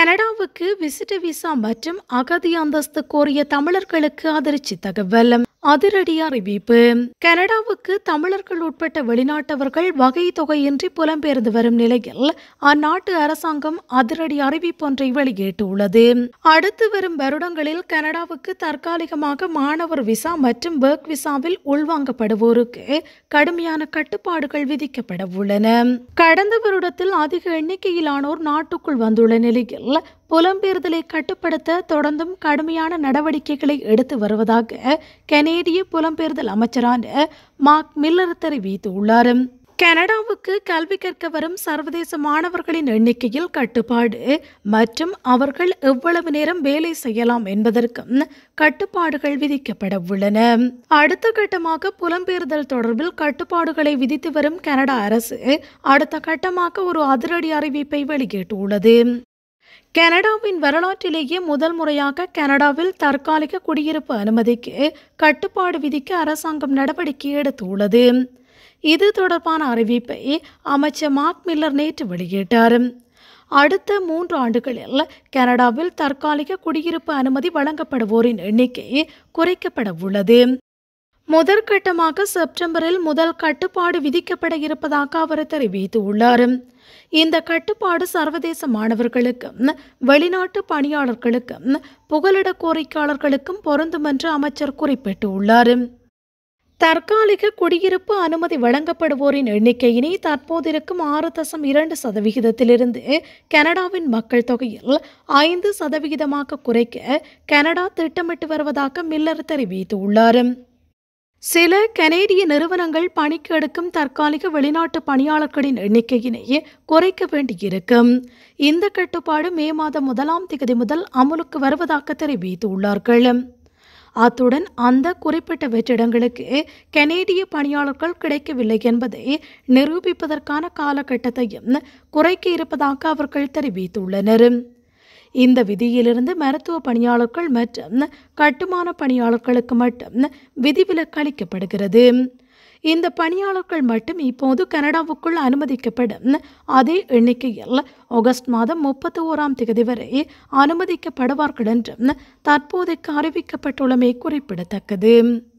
கனடாவுக்கு விசிட்ட விசா மற்றும் அகதி அந்தஸ்து கோரிய தமிழர்களுக்கு அதிர்ச்சி தகவல். அதிரடி அறிவிப்பு. கனடாவுக்கு தமிழர்கள் உட்பட்ட வெளிநாட்டவர்கள் வகை தொகையின்றி புலம்பெயர்ந்து வரும் நிலையில் அந்நாட்டு அரசாங்கம் அதிரடி அறிவிப்பொன்றை வெளியிட்டுள்ளது. அடுத்து வரும் வருடங்களில் கனடாவுக்கு தற்காலிகமாக மாணவர் விசா மற்றும் ஒர்க் விசாவில் உள்வாங்கப்படுவோருக்கு கடுமையான கட்டுப்பாடுகள் விதிக்கப்பட உள்ளன. கடந்த வருடத்தில் அதிக எண்ணிக்கையிலானோர் நாட்டுக்குள் வந்துள்ள நிலையில் புலம்பெயர்தலை கட்டுப்படுத்த தொடர்ந்தும் கடுமையான நடவடிக்கைகளை எடுத்து வருவதாக கனேடிய புலம்பெயர்தல் அமைச்சரான மார்க் மில்லர் தெரிவித்துள்ளார். கனடாவுக்கு கல்வி கற்க வரும் சர்வதேச மாணவர்களின் எண்ணிக்கையில் கட்டுப்பாடு மற்றும் அவர்கள் எவ்வளவு நேரம் வேலை செய்யலாம் என்பதற்கும் கட்டுப்பாடுகள் விதிக்கப்பட உள்ளன. அடுத்த கட்டமாக புலம்பெயர்தல் தொடர்பில் கட்டுப்பாடுகளை விதித்து வரும் கனடா அரசு அடுத்த கட்டமாக ஒரு அதிரடி அறிவிப்பை வெளியிட்டுள்ளது. கனடாவின் வரலாற்றிலேயே முதல் முறையாக கனடாவில் தற்காலிக குடியிருப்பு அனுமதிக்கு கட்டுப்பாடு விதிக்க அரசாங்கம் நடவடிக்கை எடுத்துள்ளது. இது தொடர்பான அறிவிப்பை அமைச்சர் மார்க் மில்லர் நேற்று வெளியிட்டார். அடுத்த 3 ஆண்டுகளில் கனடாவில் தற்காலிக குடியிருப்பு அனுமதி வழங்கப்படுவோரின் எண்ணிக்கை குறைக்கப்பட உள்ளது. முதற்கட்டமாக செப்டம்பரில் முதல் கட்டுப்பாடு விதிக்கப்பட இருப்பதாக அவர் தெரிவித்துள்ளார். இந்த கட்டுப்பாடு சர்வதேச மாணவர்களுக்கும் வெளிநாட்டு பணியாளர்களுக்கும் புகலிட கோரிக்கையாளர்களுக்கும் பொருந்தும் என்று அமைச்சர் குறிப்பிட்டுள்ளார். தற்காலிக குடியிருப்பு அனுமதி வழங்கப்படுவோரின் எண்ணிக்கையினை தற்போதிருக்கும் 6.2% கனடாவின் மக்கள் தொகையில் 5% குறைக்க கனடா திட்டமிட்டு வருவதாக மில்லர் தெரிவித்துள்ளார். சில கனேடிய நிறுவனங்கள் பணிக்கு எடுக்கும் தற்காலிக வெளிநாட்டு பணியாளர்களின் எண்ணிக்கையினை குறைக்க வேண்டியிருக்கும். இந்த கட்டுப்பாடு மே மாதம் 1ஆம் தேதி முதல் அமுலுக்கு வருவதாக தெரிவித்துள்ளார்கள். அத்துடன் அந்த குறிப்பிட்ட வெற்றிடங்களுக்கு கனேடிய பணியாளர்கள் கிடைக்கவில்லை என்பதை நிரூபிப்பதற்கான காலகட்டத்தையும் குறைக்க இருப்பதாக அவர்கள் தெரிவித்துள்ளனர். இந்த விதியிலிருந்து மருத்துவ பணியாளர்கள் மற்றும் கட்டுமான பணியாளர்களுக்கு மட்டும் விதிவிலக்கு அளிக்கப்படுகிறது. இந்த பணியாளர்கள் மட்டும் இப்போது கனடாவுக்குள் அனுமதிக்கப்படும் அதே எண்ணிக்கையில் ஆகஸ்ட் மாதம் 31ஆம் தேதி வரை அனுமதிக்கப்படுவார்கள் என்றும் தற்போதைக்கு அறிவிக்கப்பட்டுள்ளமை குறிப்பிடத்தக்கது.